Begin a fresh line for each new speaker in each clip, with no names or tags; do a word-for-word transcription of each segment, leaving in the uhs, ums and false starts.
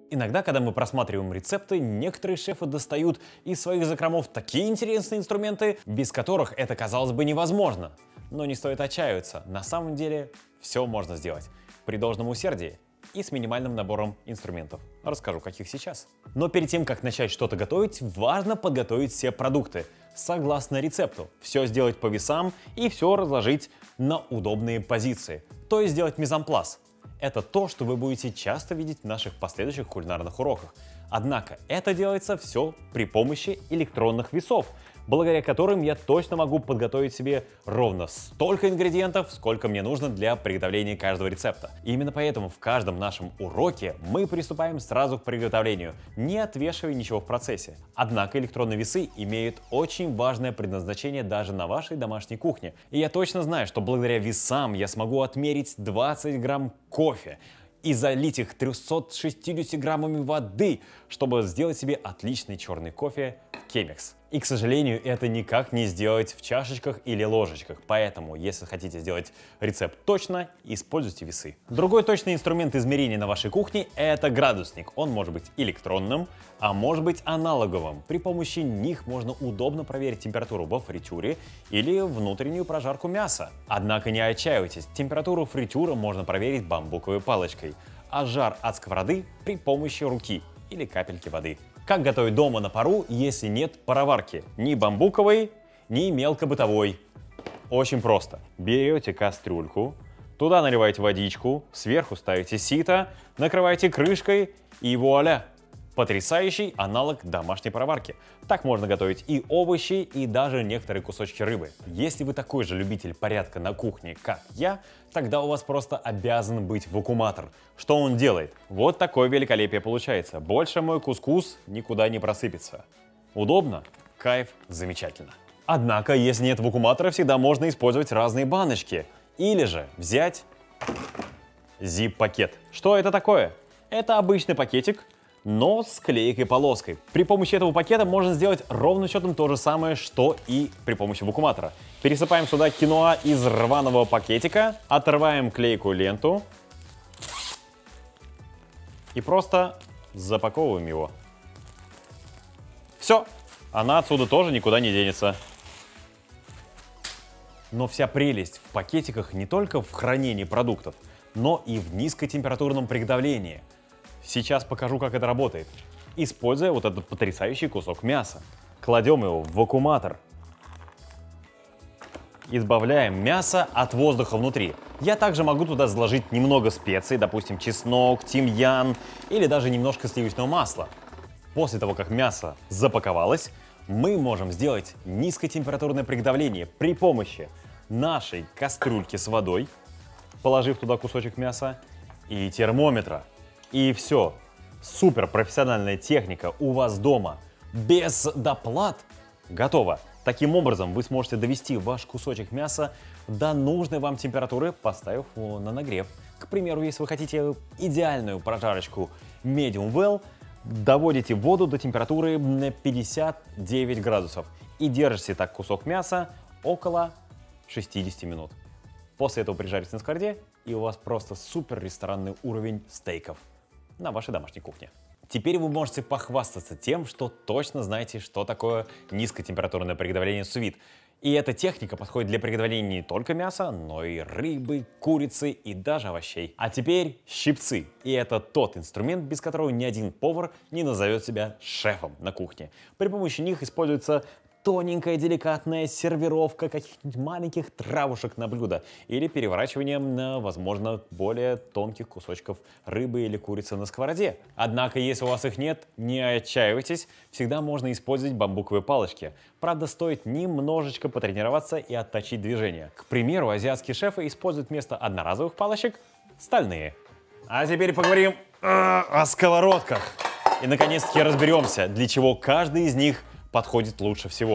Иногда, когда мы просматриваем рецепты, некоторые шефы достают из своих закромов такие интересные инструменты, без которых это, казалось бы, невозможно. Но не стоит отчаиваться, на самом деле все можно сделать при должном усердии и с минимальным набором инструментов. Расскажу, каких сейчас. Но перед тем, как начать что-то готовить, важно подготовить все продукты согласно рецепту. Все сделать по весам и все разложить на удобные позиции. То есть сделать мизанплас. Это то, что вы будете часто видеть в наших последующих кулинарных уроках. Однако это делается все при помощи электронных весов, благодаря которым я точно могу подготовить себе ровно столько ингредиентов, сколько мне нужно для приготовления каждого рецепта. И именно поэтому в каждом нашем уроке мы приступаем сразу к приготовлению, не отвешивая ничего в процессе. Однако электронные весы имеют очень важное предназначение даже на вашей домашней кухне. И я точно знаю, что благодаря весам я смогу отмерить двадцать грамм кофе и залить их трёмстами шестьюдесятью граммами воды, чтобы сделать себе отличный черный кофе в Chemex. И, к сожалению, это никак не сделать в чашечках или ложечках, поэтому, если хотите сделать рецепт точно, используйте весы. Другой точный инструмент измерения на вашей кухне – это градусник. Он может быть электронным, а может быть аналоговым. При помощи них можно удобно проверить температуру во фритюре или внутреннюю прожарку мяса. Однако не отчаивайтесь, температуру фритюра можно проверить бамбуковой палочкой, а жар от сковороды при помощи руки или капельки воды. Как готовить дома на пару, если нет пароварки? Ни бамбуковой, ни мелкобытовой. Очень просто. Берете кастрюльку, туда наливаете водичку, сверху ставите сито, накрываете крышкой и вуаля! Потрясающий аналог домашней пароварки. Так можно готовить и овощи, и даже некоторые кусочки рыбы. Если вы такой же любитель порядка на кухне, как я, тогда у вас просто обязан быть вакууматор. Что он делает? Вот такое великолепие получается. Больше мой кускус никуда не просыпется. Удобно? Кайф, замечательно. Однако, если нет вакууматора, всегда можно использовать разные баночки. Или же взять зип-пакет. Что это такое? Это обычный пакетик, но с клейкой-полоской. При помощи этого пакета можно сделать ровным счетом то же самое, что и при помощи вакууматора. Пересыпаем сюда киноа из рваного пакетика, отрываем клейкую ленту и просто запаковываем его. Все, она отсюда тоже никуда не денется. Но вся прелесть в пакетиках не только в хранении продуктов, но и в низкотемпературном приготовлении. Сейчас покажу, как это работает. Используя вот этот потрясающий кусок мяса. Кладем его в вакууматор. Избавляем мясо от воздуха внутри. Я также могу туда заложить немного специй, допустим, чеснок, тимьян или даже немножко сливочного масла. После того, как мясо запаковалось, мы можем сделать низкотемпературное приготовление при помощи нашей кастрюльки с водой, положив туда кусочек мяса, и термометра. И все. Супер профессиональная техника у вас дома. Без доплат. Готово. Таким образом, вы сможете довести ваш кусочек мяса до нужной вам температуры, поставив его на нагрев. К примеру, если вы хотите идеальную прожарочку medium well, доводите воду до температуры пятьдесят девять градусов и держите так кусок мяса около шестидесяти минут. После этого прижарите на сковороде, и у вас просто супер ресторанный уровень стейков на вашей домашней кухне. Теперь вы можете похвастаться тем, что точно знаете, что такое низкотемпературное приготовление сous-вид. И эта техника подходит для приготовления не только мяса, но и рыбы, курицы и даже овощей. А теперь щипцы. И это тот инструмент, без которого ни один повар не назовет себя шефом на кухне. При помощи них используется тоненькая деликатная сервировка каких-нибудь маленьких травушек на блюдо или переворачиванием на, возможно, более тонких кусочков рыбы или курицы на сковороде. Однако, если у вас их нет, не отчаивайтесь, всегда можно использовать бамбуковые палочки. Правда, стоит немножечко потренироваться и отточить движение. К примеру, азиатские шефы используют вместо одноразовых палочек стальные. А теперь поговорим о сковородках. И наконец-таки разберемся, для чего каждый из них подходит лучше всего.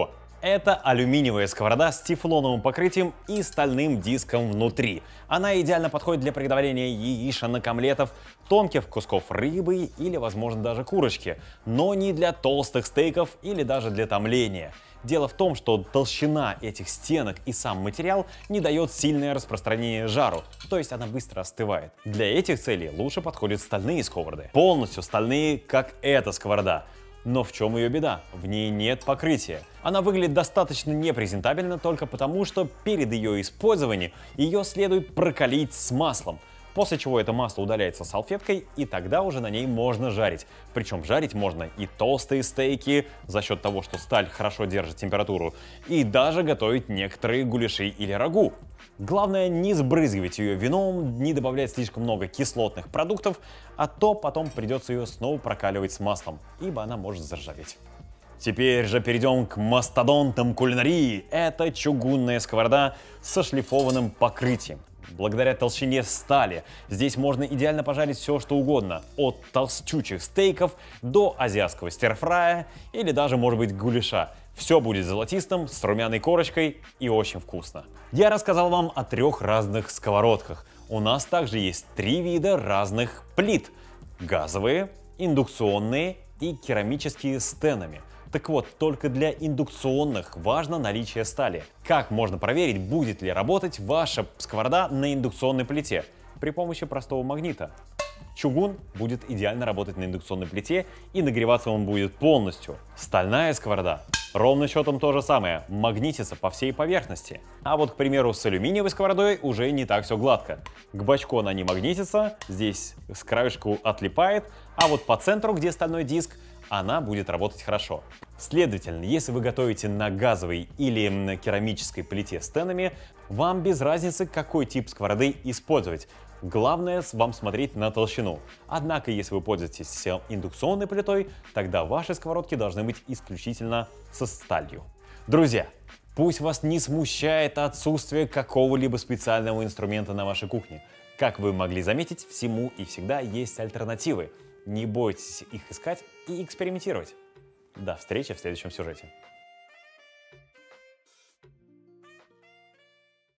Это алюминиевая сковорода с тефлоновым покрытием и стальным диском внутри. Она идеально подходит для приготовления яишек, омлетов, тонких кусков рыбы или, возможно, даже курочки, но не для толстых стейков или даже для томления. Дело в том, что толщина этих стенок и сам материал не дает сильное распространение жару, то есть она быстро остывает. Для этих целей лучше подходят стальные сковороды. Полностью стальные, как эта сковорода. Но в чем ее беда? В ней нет покрытия. Она выглядит достаточно непрезентабельно только потому, что перед ее использованием ее следует прокалить с маслом. После чего это масло удаляется салфеткой, и тогда уже на ней можно жарить. Причем жарить можно и толстые стейки за счет того, что сталь хорошо держит температуру, и даже готовить некоторые гуляши или рагу. Главное, не сбрызгивать ее вином, не добавлять слишком много кислотных продуктов, а то потом придется ее снова прокаливать с маслом, ибо она может заржаветь. Теперь же перейдем к мастодонтам кулинарии. Это чугунная сковорода со шлифованным покрытием. Благодаря толщине стали здесь можно идеально пожарить все, что угодно, от толстючих стейков до азиатского стирфрая или даже, может быть, гуляша. Все будет золотистым, с румяной корочкой и очень вкусно. Я рассказал вам о трех разных сковородках. У нас также есть три вида разных плит: газовые, индукционные и керамические с тенами. Так вот, только для индукционных важно наличие стали. Как можно проверить, будет ли работать ваша сковорода на индукционной плите? При помощи простого магнита. Чугун будет идеально работать на индукционной плите, и нагреваться он будет полностью. Стальная сковорода ровно счетом то же самое, магнитится по всей поверхности. А вот, к примеру, с алюминиевой сковородой уже не так все гладко. К бачку она не магнитится, здесь с краешку отлипает, а вот по центру, где стальной диск, она будет работать хорошо. Следовательно, если вы готовите на газовой или на керамической плите с тенами, вам без разницы, какой тип сковороды использовать. Главное вам смотреть на толщину. Однако, если вы пользуетесь индукционной плитой, тогда ваши сковородки должны быть исключительно со сталью. Друзья, пусть вас не смущает отсутствие какого-либо специального инструмента на вашей кухне. Как вы могли заметить, всему и всегда есть альтернативы. Не бойтесь их искать и экспериментировать. До встречи в следующем сюжете.